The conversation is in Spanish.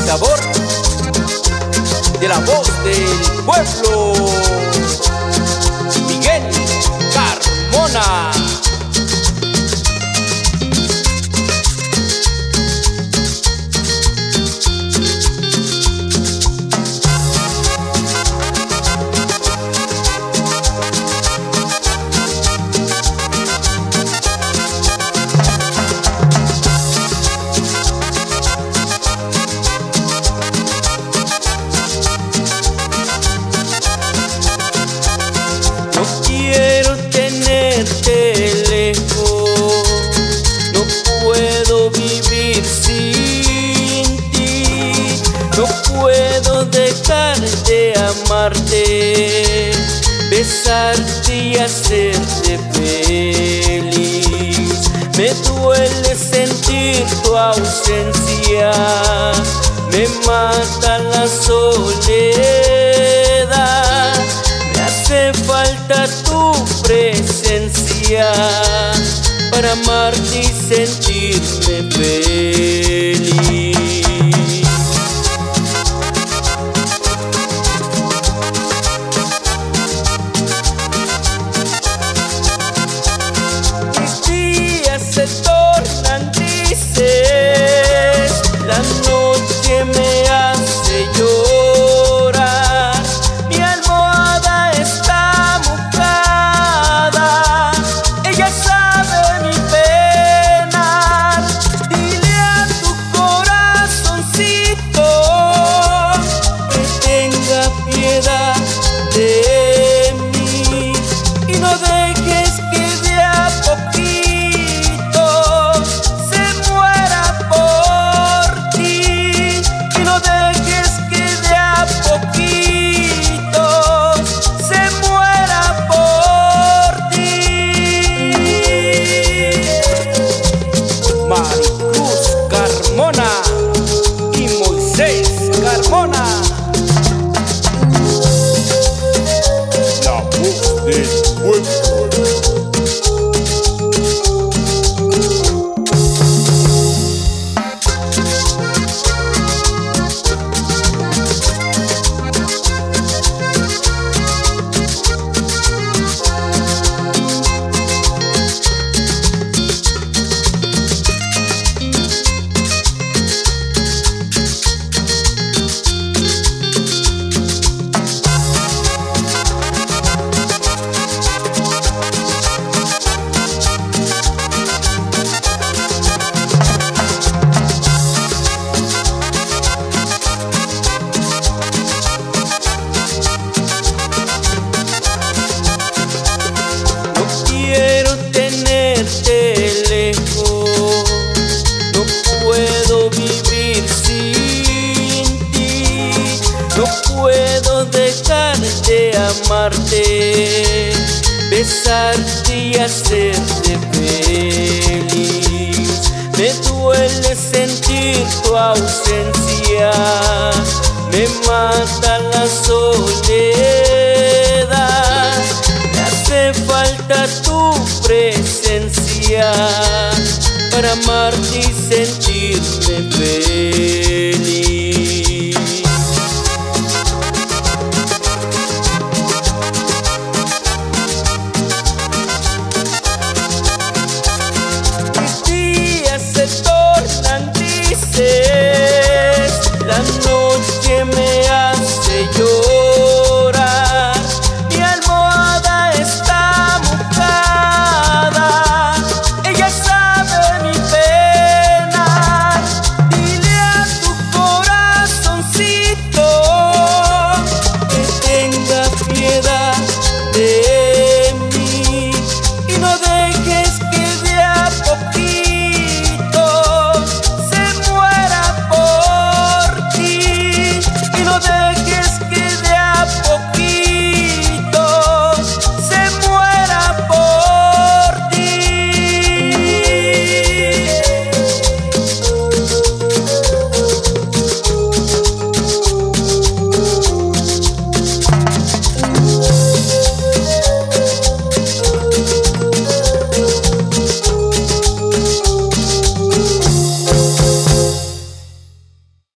sabor de la voz del pueblo, Miguel Carmona. Quiero tenerte lejos, no puedo vivir sin ti, no puedo dejar de amarte, besarte y hacerte feliz. Me duele sentir tu ausencia, me mata la soledad. Hace falta tu presencia para amarte y sentirme feliz. Mis días se tornan grises, la noche me hace llorar, mi almohada está mojada, ella sabe mi pena. Dile a tu corazoncito que tenga piedad de mí y no dejes que de a poquito se muera por ti, y no dejes que de a poquito se muera por ti. Maricruz Carmona y Moisés Carmona, la voz del pueblo. Quiero tenerte lejos, no puedo vivir sin ti, no puedo dejar de amarte, besarte y hacerte feliz. Me duele sentir tu ausencia, me mata la soledad. Me hace falta tu presencia para amarte y sentirme feliz.